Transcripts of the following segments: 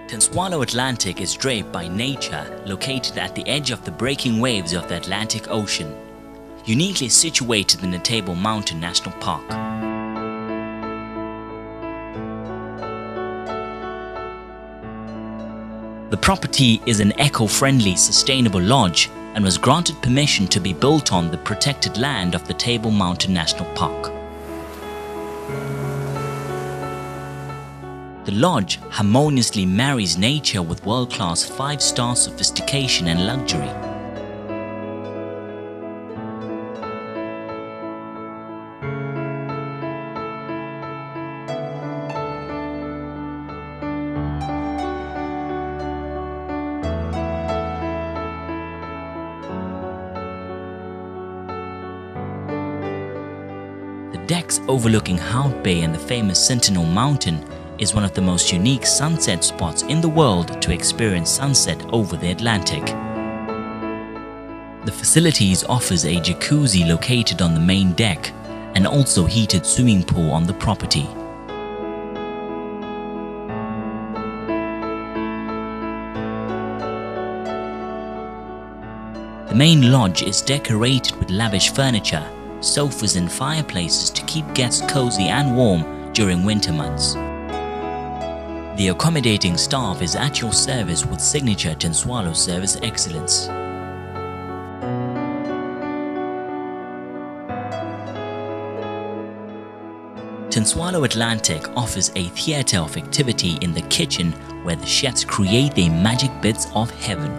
Tenswalo Atlantic is draped by nature, located at the edge of the breaking waves of the Atlantic Ocean, uniquely situated in the Table Mountain National Park. The property is an eco-friendly, sustainable lodge and was granted permission to be built on the protected land of the Table Mountain National Park. The lodge harmoniously marries nature with world-class 5-star sophistication and luxury. The decks overlooking Hout Bay and the famous Sentinel Mountain is one of the most unique sunset spots in the world to experience sunset over the Atlantic. The facilities offers a jacuzzi located on the main deck and also heated swimming pool on the property. The main lodge is decorated with lavish furniture, sofas and fireplaces to keep guests cozy and warm during winter months. The accommodating staff is at your service with signature Tenswalo service excellence. Tenswalo Atlantic offers a theatre of activity in the kitchen where the chefs create their magic bits of heaven.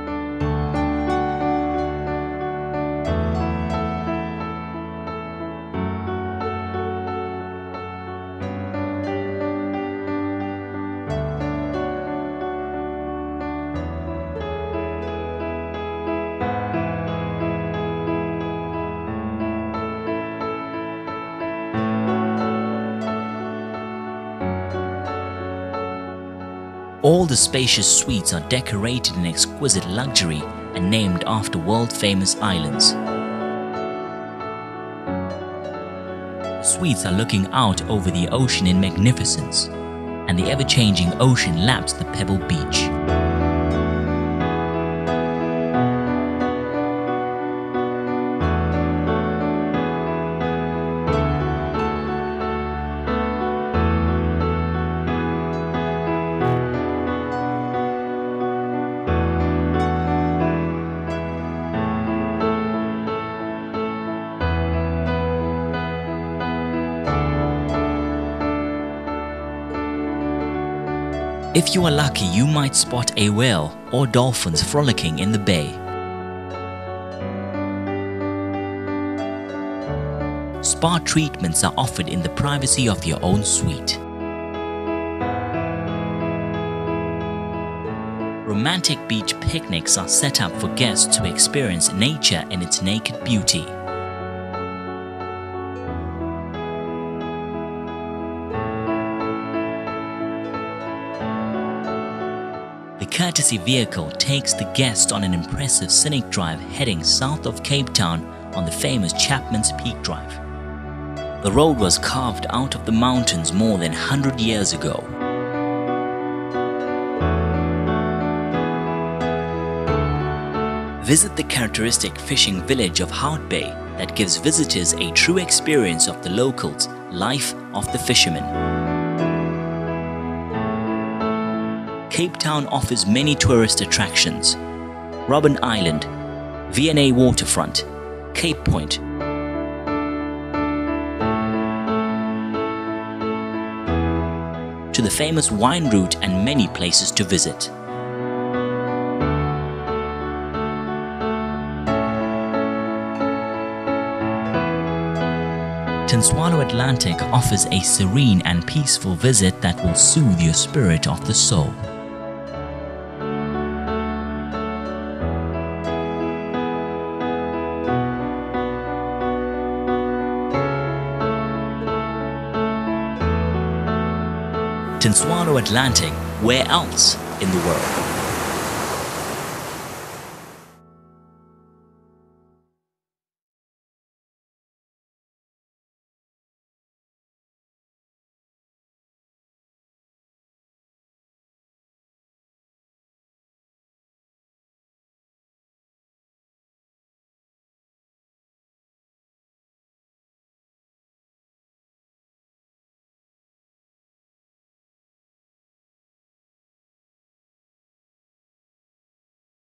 All the spacious suites are decorated in exquisite luxury and named after world-famous islands. The suites are looking out over the ocean in magnificence, and the ever-changing ocean laps the pebble beach. If you are lucky, you might spot a whale or dolphins frolicking in the bay. Spa treatments are offered in the privacy of your own suite. Romantic beach picnics are set up for guests to experience nature in its naked beauty. The courtesy vehicle takes the guest on an impressive scenic drive heading south of Cape Town on the famous Chapman's Peak Drive. The road was carved out of the mountains more than 100 years ago. Visit the characteristic fishing village of Hout Bay that gives visitors a true experience of the locals' life of the fishermen. Cape Town offers many tourist attractions: Robben Island, V&A Waterfront, Cape Point, to the famous wine route and many places to visit. Tenswalo Atlantic offers a serene and peaceful visit that will soothe your spirit of the soul. Tenswalo Atlantic, where else in the world?